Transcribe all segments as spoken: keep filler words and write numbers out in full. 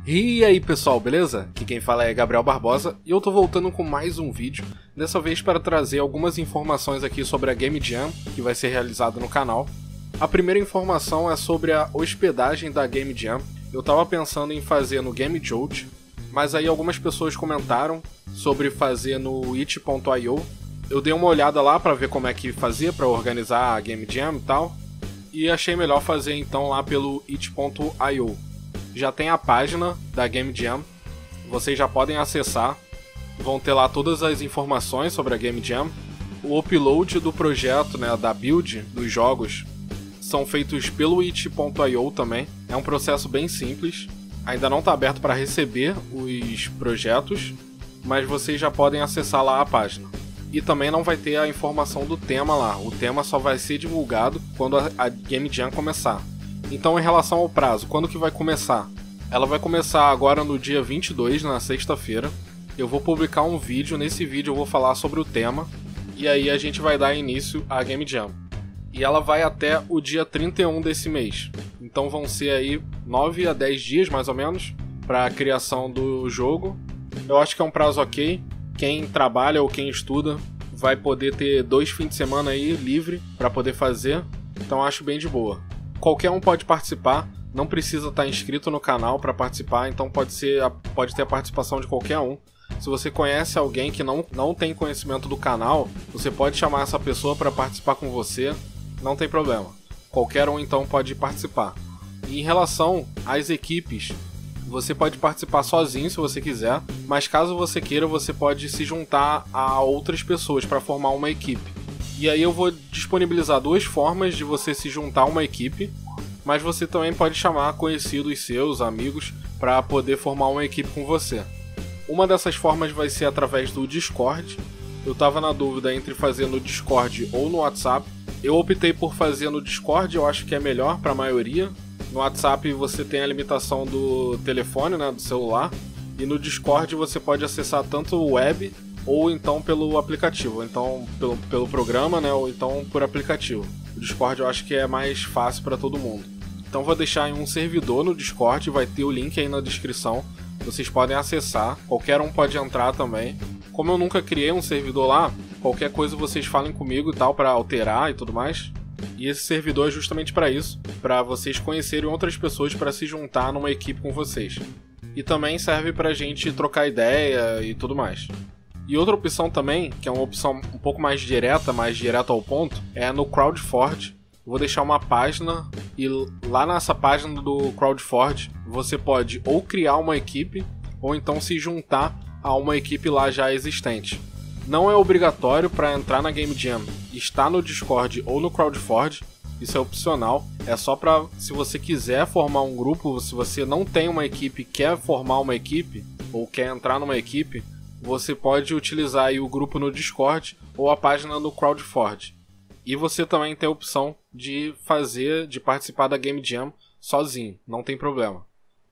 E aí pessoal, beleza? Aqui quem fala é Gabriel Barbosa e eu tô voltando com mais um vídeo, dessa vez para trazer algumas informações aqui sobre a Game Jam, que vai ser realizada no canal. A primeira informação é sobre a hospedagem da Game Jam. Eu tava pensando em fazer no Game Jolt, mas aí algumas pessoas comentaram sobre fazer no itch ponto i o. Eu dei uma olhada lá para ver como é que fazia para organizar a Game Jam e tal, e achei melhor fazer então lá pelo itch ponto i o. Já tem a página da Game Jam, vocês já podem acessar, vão ter lá todas as informações sobre a Game Jam. O upload do projeto, né, da build dos jogos, são feitos pelo itch ponto i o também. É um processo bem simples, ainda não está aberto para receber os projetos, mas vocês já podem acessar lá a página. E também não vai ter a informação do tema lá, o tema só vai ser divulgado quando a, a Game Jam começar. Então, em relação ao prazo, quando que vai começar? Ela vai começar agora no dia vinte e dois, na sexta-feira. Eu vou publicar um vídeo, nesse vídeo eu vou falar sobre o tema, e aí a gente vai dar início à Game Jam. E ela vai até o dia trinta e um desse mês. Então vão ser aí nove a dez dias, mais ou menos, para a criação do jogo. Eu acho que é um prazo ok. Quem trabalha ou quem estuda vai poder ter dois fins de semana aí livre para poder fazer. Então acho bem de boa. Qualquer um pode participar, não precisa estar inscrito no canal para participar, então pode, ser, pode ter a participação de qualquer um. Se você conhece alguém que não, não tem conhecimento do canal, você pode chamar essa pessoa para participar com você, não tem problema. Qualquer um então pode participar. E em relação às equipes, você pode participar sozinho se você quiser, mas caso você queira, você pode se juntar a outras pessoas para formar uma equipe. E aí eu vou disponibilizar duas formas de você se juntar a uma equipe, mas você também pode chamar conhecidos seus, amigos, para poder formar uma equipe com você. Uma dessas formas vai ser através do Discord. Eu estava na dúvida entre fazer no Discord ou no WhatsApp. Eu optei por fazer no Discord, eu acho que é melhor para a maioria. No WhatsApp você tem a limitação do telefone, né, do celular, e no Discord você pode acessar tanto o web ou então pelo aplicativo, ou então pelo, pelo programa, né, ou então por aplicativo. O Discord eu acho que é mais fácil para todo mundo. Então vou deixar em um servidor no Discord, vai ter o link aí na descrição, vocês podem acessar, qualquer um pode entrar também. Como eu nunca criei um servidor lá, qualquer coisa vocês falem comigo e tal, para alterar e tudo mais. E esse servidor é justamente para isso, para vocês conhecerem outras pessoas para se juntar numa equipe com vocês. E também serve pra gente trocar ideia e tudo mais. E outra opção também, que é uma opção um pouco mais direta, mais direta ao ponto, é no CrowdForge. Vou deixar uma página e lá nessa página do CrowdForge você pode ou criar uma equipe ou então se juntar a uma equipe lá já existente. Não é obrigatório para entrar na Game Jam estar no Discord ou no CrowdForge, isso é opcional, é só para se você quiser formar um grupo, se você não tem uma equipe e quer formar uma equipe ou quer entrar numa equipe, você pode utilizar aí o grupo no Discord ou a página no CrowdForge. E você também tem a opção de fazer, de participar da Game Jam sozinho, não tem problema.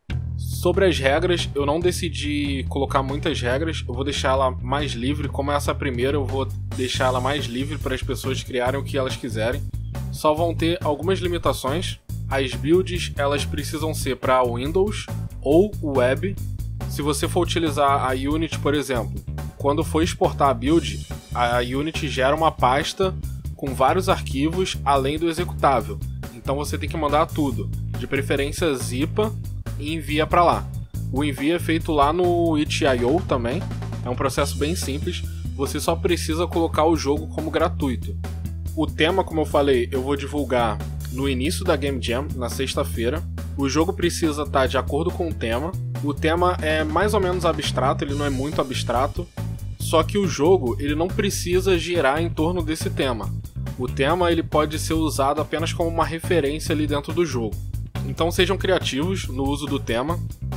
Sobre as regras, eu não decidi colocar muitas regras, eu vou deixar ela mais livre, como essa primeira eu vou deixar ela mais livre para as pessoas criarem o que elas quiserem. Só vão ter algumas limitações, as builds elas precisam ser para Windows ou web. Se você for utilizar a Unity, por exemplo, quando for exportar a build, a Unity gera uma pasta com vários arquivos além do executável. Então você tem que mandar tudo, de preferência zipa, e envia para lá. O envio é feito lá no itch ponto i o também, é um processo bem simples, você só precisa colocar o jogo como gratuito. O tema, como eu falei, eu vou divulgar no início da Game Jam, na sexta-feira. O jogo precisa estar de acordo com o tema. O tema é mais ou menos abstrato, ele não é muito abstrato. Só que o jogo ele não precisa girar em torno desse tema. O tema ele pode ser usado apenas como uma referência ali dentro do jogo. Então sejam criativos no uso do tema.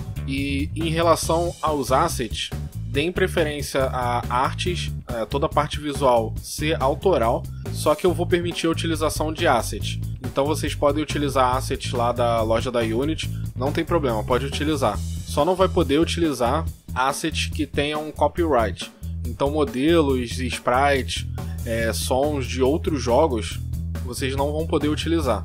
E em relação aos assets, deem preferência a artes, a toda a parte visual ser autoral. Só que eu vou permitir a utilização de assets. Então vocês podem utilizar assets lá da loja da Unity, não tem problema, pode utilizar. Só não vai poder utilizar assets que tenham copyright. Então modelos, sprites, é, sons de outros jogos, vocês não vão poder utilizar.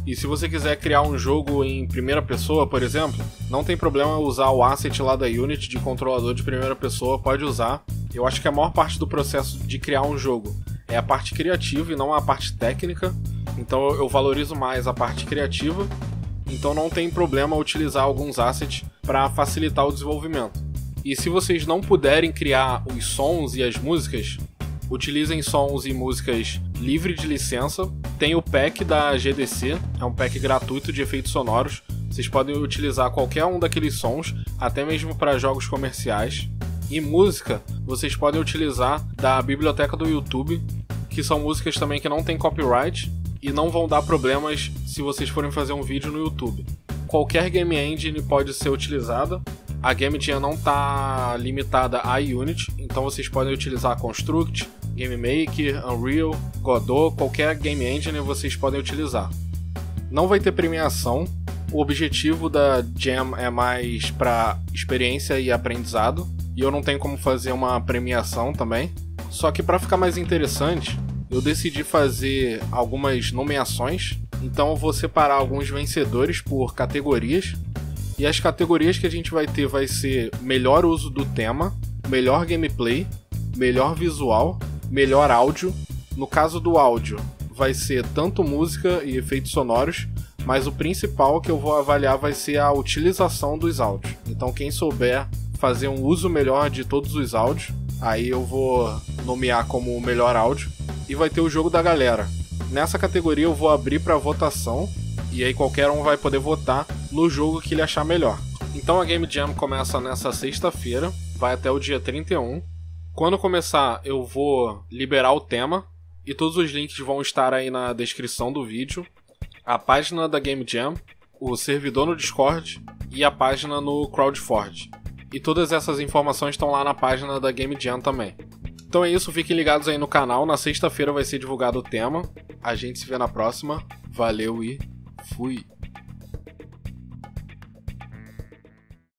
E se você quiser criar um jogo em primeira pessoa, por exemplo, não tem problema usar o asset lá da Unity de controlador de primeira pessoa, pode usar. Eu acho que a maior parte do processo de criar um jogo é a parte criativa e não a parte técnica. Então eu valorizo mais a parte criativa. Então não tem problema utilizar alguns assets para facilitar o desenvolvimento. E se vocês não puderem criar os sons e as músicas, utilizem sons e músicas livre de licença. Tem o pack da G D C, é um pack gratuito de efeitos sonoros. Vocês podem utilizar qualquer um daqueles sons, até mesmo para jogos comerciais. E música, vocês podem utilizar da biblioteca do YouTube, que são músicas também que não tem copyright e não vão dar problemas se vocês forem fazer um vídeo no YouTube. Qualquer game engine pode ser utilizada. A Game Jam não está limitada a Unity, então vocês podem utilizar Construct, Game Maker, Unreal, Godot, qualquer game engine vocês podem utilizar. Não vai ter premiação. O objetivo da Jam é mais para experiência e aprendizado, e eu não tenho como fazer uma premiação também. Só que para ficar mais interessante, eu decidi fazer algumas nomeações, então eu vou separar alguns vencedores por categorias. E as categorias que a gente vai ter vai ser melhor uso do tema, melhor gameplay, melhor visual, melhor áudio. No caso do áudio, vai ser tanto música e efeitos sonoros, mas o principal que eu vou avaliar vai ser a utilização dos áudios. Então quem souber fazer um uso melhor de todos os áudios, aí eu vou nomear como o melhor áudio. E vai ter o jogo da galera. Nessa categoria eu vou abrir para votação, e aí qualquer um vai poder votar no jogo que ele achar melhor. Então a Game Jam começa nessa sexta-feira, vai até o dia trinta e um. Quando começar eu vou liberar o tema, e todos os links vão estar aí na descrição do vídeo. A página da Game Jam, o servidor no Discord e a página no CrowdForge. E todas essas informações estão lá na página da Game Jam também. Então é isso, fiquem ligados aí no canal, na sexta-feira vai ser divulgado o tema. A gente se vê na próxima, valeu e fui!